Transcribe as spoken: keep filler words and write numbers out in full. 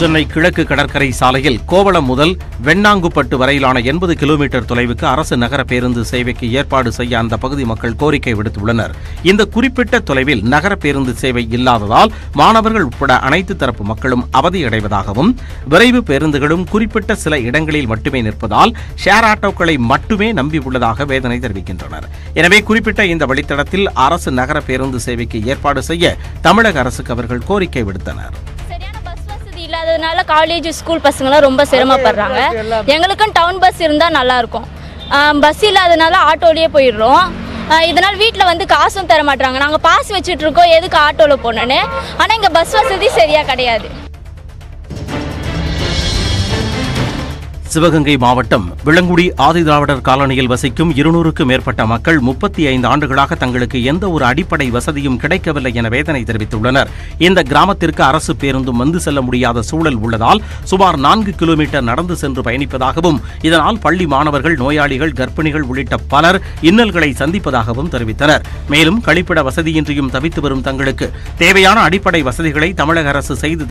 சென்னை கிழக்கு கடற்கரை சாலையில் கோவளம் முதல் வெண்ணாங்குப்பட்டு வரையிலான எண்பது கிலோமீட்டர் தொலைவுக்கு அரசு நகர பேருந்து சேவைக்கு ஏற்பாடு செய்ய அந்த பகுதி மக்கள் கோரிக்கை விடுத்துள்ளனர். இந்த குறிப்பிட்ட தொலைவில் நகர பேருந்து சேவை இல்லாததால் மாணவர்கள் உட்பட அனைத்து தரப்பு மக்களும் அவதியடைவதாகவும், விரைவு பேருந்துகளும் குறிப்பிட்ட சில இடங்களில் மட்டுமே நிற்பதால் ஷேர் ஆட்டோக்களை மட்டுமே நம்பியுள்ளதாக வேதனை தெரிவிக்கின்றனர். எனவே குறிப்பிட்ட இந்த வழித்தடத்தில் அரசு நகர பேருந்து சேவைக்கு ஏற்பாடு செய்ய தமிழக அரசுக்கு அவர்கள் கோரிக்கை விடுத்தனர். இல்லாததுனால காலேஜ் ஸ்கூல் பசங்களாம் ரொம்ப சிரமப்படுறாங்க. எங்களுக்கும் டவுன் பஸ் இருந்தால் நல்லாயிருக்கும். பஸ் இல்லாததுனால ஆட்டோலேயே போயிடுறோம். இதனால் வீட்டில் வந்து காசும் தர மாட்டாங்க. நாங்கள் பாஸ் வச்சுட்டு இருக்கோம் எதுக்கு ஆட்டோவில் போனோன்னு. ஆனால் இங்கே பஸ் வசதி சரியாக கிடையாது. சிவகங்கை மாவட்டம் விளங்குடி ஆதிதிராவிடர் காலனியில் வசிக்கும் இருநூறுக்கும் மேற்பட்ட மக்கள் முப்பத்தி ஐந்து ஆண்டுகளாக தங்களுக்கு எந்த ஒரு அடிப்படை வசதியும் கிடைக்கவில்லை என வேதனை தெரிவித்துள்ளனர். இந்த கிராமத்திற்கு அரசு பேருந்தும் வந்து செல்ல முடியாத சூழல் உள்ளதால் சுமார் நான்கு கிலோமீட்டர் நடந்து சென்று பயணிப்பதாகவும், இதனால் பள்ளி மாணவர்கள், நோயாளிகள், கர்ப்பிணிகள் உள்ளிட்ட பலர் இன்னல்களை சந்திப்பதாகவும் தெரிவித்தனர். மேலும் கழிப்பிட வசதியின்றியும் தவித்து வரும் தங்களுக்கு தேவையான அடிப்படை வசதிகளை தமிழக அரசு செய்து